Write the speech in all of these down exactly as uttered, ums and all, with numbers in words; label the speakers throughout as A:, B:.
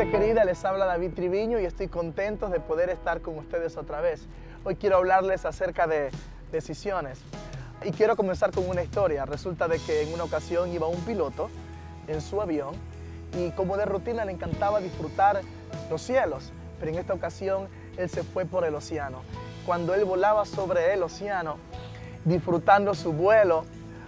A: Gente querida, les habla David Triviño y estoy contento de poder estar con ustedes otra vez. Hoy quiero hablarles acerca de decisiones y quiero comenzar con una historia. Resulta de que en una ocasión iba un piloto en su avión y como de rutina le encantaba disfrutar los cielos, pero en esta ocasión él se fue por el océano. Cuando él volaba sobre el océano, disfrutando su vuelo,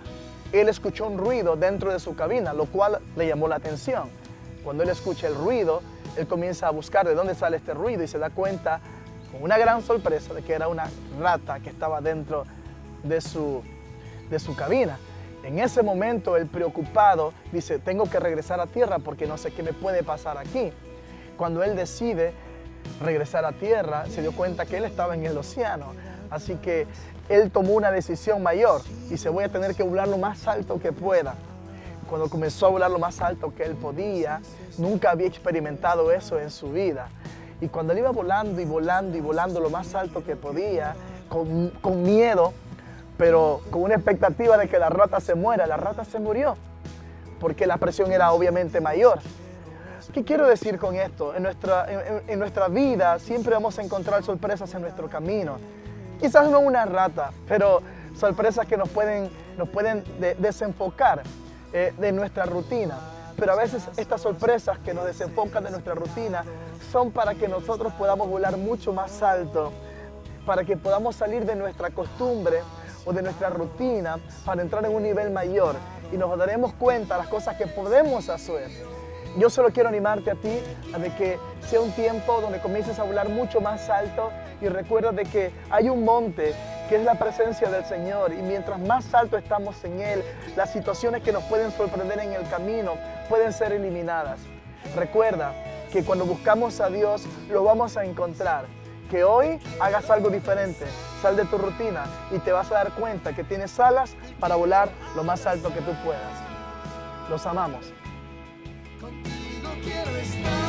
A: él escuchó un ruido dentro de su cabina, lo cual le llamó la atención. Cuando él escucha el ruido, él comienza a buscar de dónde sale este ruido y se da cuenta, con una gran sorpresa, de que era una rata que estaba dentro de su, de su cabina. En ese momento, el preocupado dice, tengo que regresar a tierra porque no sé qué me puede pasar aquí. Cuando él decide regresar a tierra, se dio cuenta que él estaba en el océano. Así que él tomó una decisión mayor y dice, voy a tener que volar lo más alto que pueda. Cuando comenzó a volar lo más alto que él podía, nunca había experimentado eso en su vida. Y cuando él iba volando y volando y volando lo más alto que podía, con, con miedo, pero con una expectativa de que la rata se muera, la rata se murió, porque la presión era obviamente mayor. ¿Qué quiero decir con esto? En nuestra, en, en nuestra vida siempre vamos a encontrar sorpresas en nuestro camino. Quizás no una rata, pero sorpresas que nos pueden, nos pueden de, desenfocar eh, de nuestra rutina. Pero a veces estas sorpresas que nos desenfocan de nuestra rutina son para que nosotros podamos volar mucho más alto, para que podamos salir de nuestra costumbre o de nuestra rutina para entrar en un nivel mayor y nos daremos cuenta de las cosas que podemos hacer. Yo solo quiero animarte a ti a de que sea un tiempo donde comiences a volar mucho más alto y recuerda de que hay un monte que es la presencia del Señor y mientras más alto estamos en Él, las situaciones que nos pueden sorprender en el camino pueden ser eliminadas. Recuerda que cuando buscamos a Dios lo vamos a encontrar. Que hoy hagas algo diferente, sal de tu rutina y te vas a dar cuenta que tienes alas para volar lo más alto que tú puedas. Los amamos.
B: Contigo quiero estar.